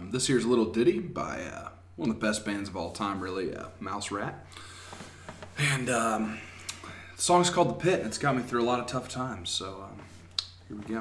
This here's a little ditty by one of the best bands of all time, really, Mouse Rat. And the song's called The Pit, and it's got me through a lot of tough times, so here we go.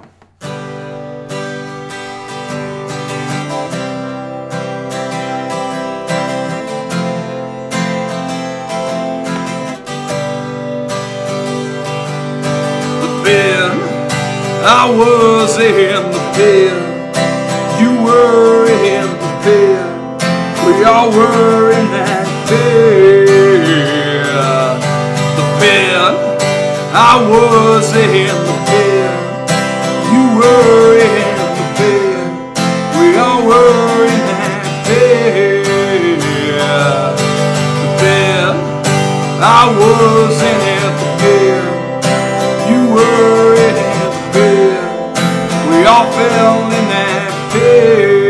The pit, I was in the pit. You were in the pit. We all were in that pit. The pit, I was in the pit. You were in the pit. We all were in that pit. The pit, I was in it. The pit, you were in the pit. We all fell in that pit.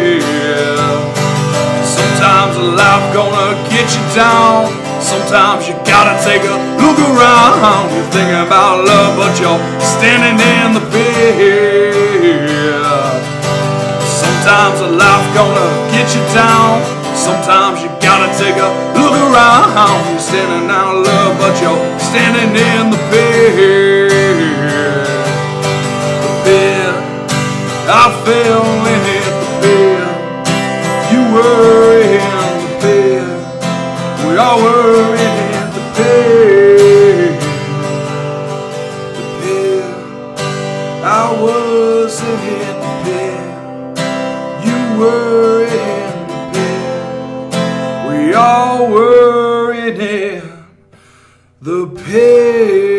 Sometimes life gonna get you down. Sometimes you gotta take a look around. You're thinking about love, but you're standing in the pit. Sometimes life gonna get you down. Sometimes you gotta take a look around. You're standing out of love, but you're standing in the pit. The pit, I fell in it. The pit, you were in the pit. We all were in the pit. The pit, I was in the pit. You were in the pit. We all were in it. The pit.